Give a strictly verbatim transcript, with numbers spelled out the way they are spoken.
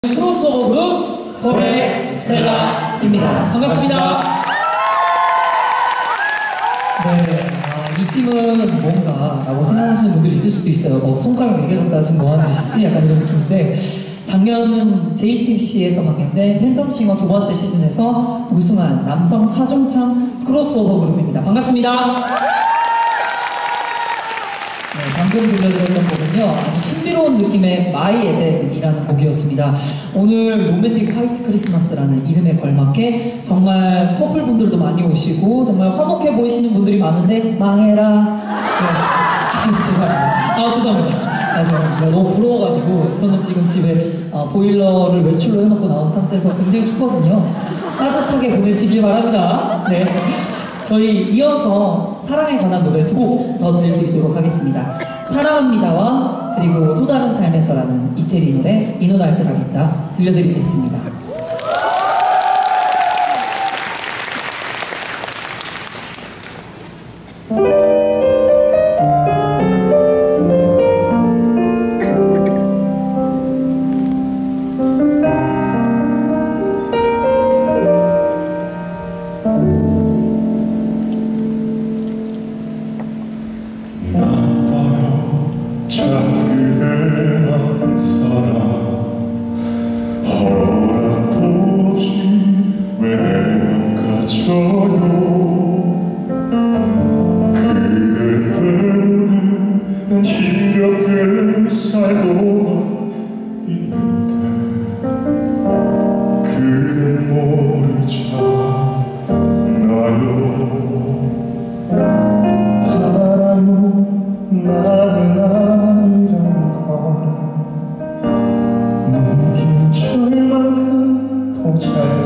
크로스오버 그룹 포레스텔라입니다. 반갑습니다. 네, 아, 이 팀은 뭔가 라고 생각하시는 분들이 있을 수도 있어요. 어, 손가락 네 개 갖다 지금 뭐하는 짓이지? 약간 이런 느낌인데, 작년은 제이티씨에서 방영된 팬텀싱어 두 번째 시즌에서 우승한 남성 사중창 크로스오버 그룹입니다. 반갑습니다. 네, 방금 들려드렸던 곡은요, 아주 신비로운 느낌의 마이 에덴이라는 곡이었습니다. 오늘 로맨틱 화이트 크리스마스라는 이름에 걸맞게 정말 커플분들도 많이 오시고 정말 화목해 보이시는 분들이 많은데 망해라. 네. 아, 죄송합니다. 아, 죄송합니다. 아, 죄송합니다. 너무 부러워가지고 저는 지금 집에 어, 보일러를 외출로 해놓고 나온 상태에서 굉장히 춥거든요. 따뜻하게 보내시길 바랍니다. 네. 저희 이어서 사랑에 관한 노래 두 곡 더 들려드리도록 하겠습니다. 사랑합니다와 그리고 또 다른 삶에서라는 이태리 노래 이노날트라겠다 들려드리겠습니다. 그대 때문에 난 힘겹게 살고 있는데 그댄 모르잖아요. 알아요. 나는 아니란 걸 너무 긴 줄만큼 보잘